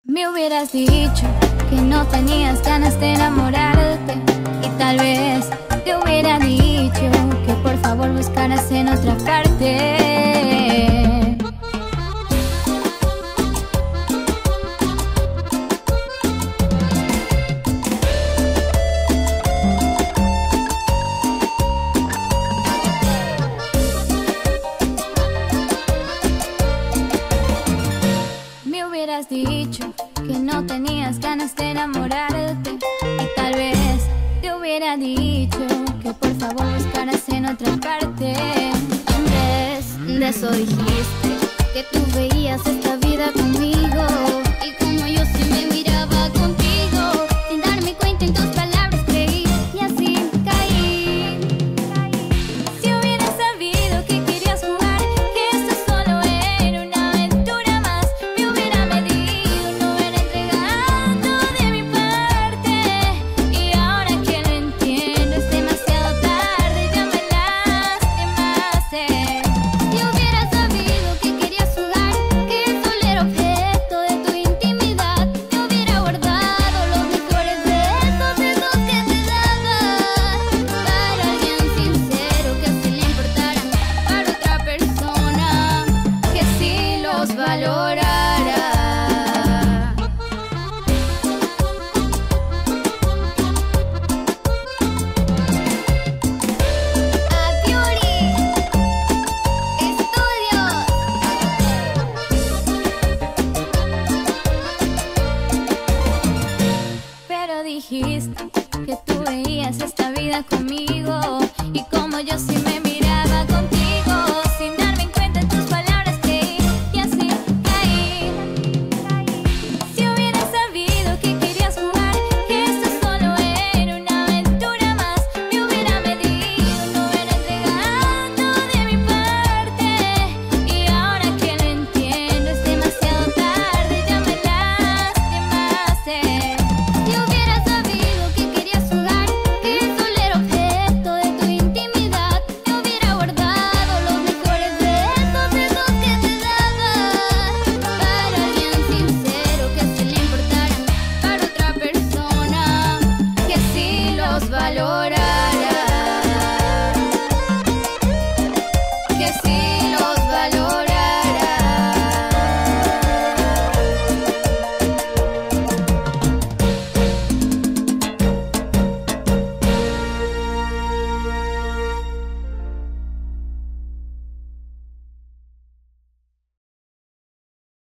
Me hubieras dicho que no tenías ganas de enamorarte, y tal vez te hubiera dicho que por favor buscaras en otra parte. Me hubieras dicho que no tenías ganas de enamorarte, y tal vez te hubiera dicho que por favor buscaras en otra parte. En vez de eso dijiste que tú veías esta vida conmigo, y como yo sí me miraba contigo, sin darme cuenta en tus palabras creí, y así caí. Si hubiera sabido que querías jugar, que esto solo era una aventura más, me hubiera medido, no hubiera entregado de mi parte. Y ahora que lo entiendo es demasiado tarde, ya me lastimaste. Si hubiera sabido que querías jugar, que solo era objeto de tu intimidad, te hubiera guardado los mejores besos, esos que te daba para alguien sincero, que así le importara, para otra persona que sí los valorara. Aviuri Estudios. Pero dijiste que tú veías esta vida conmigo,